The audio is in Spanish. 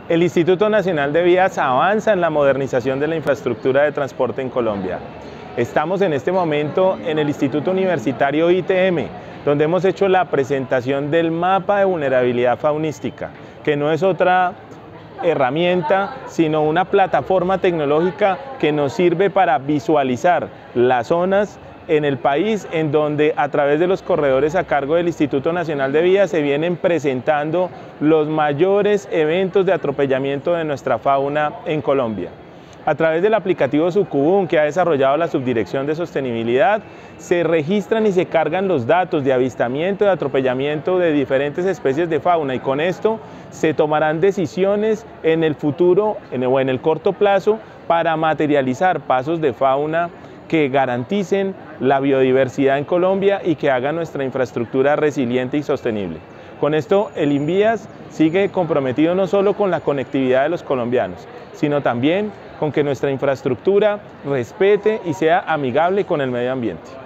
El Instituto Nacional de Vías avanza en la modernización de la infraestructura de transporte en Colombia. Estamos en este momento en el Instituto Universitario ITM, donde hemos hecho la presentación del mapa de vulnerabilidad faunística, que no es otra herramienta, sino una plataforma tecnológica que nos sirve para visualizar las zonas en el país en donde a través de los corredores a cargo del Instituto Nacional de Vías se vienen presentando los mayores eventos de atropellamiento de nuestra fauna en Colombia. A través del aplicativo Sucubún que ha desarrollado la Subdirección de Sostenibilidad, se registran y se cargan los datos de avistamiento y de atropellamiento de diferentes especies de fauna, y con esto se tomarán decisiones en el futuro o en el corto plazo para materializar pasos de fauna que garanticen la biodiversidad en Colombia y que hagan nuestra infraestructura resiliente y sostenible. Con esto, el INVÍAS sigue comprometido no solo con la conectividad de los colombianos, sino también con que nuestra infraestructura respete y sea amigable con el medio ambiente.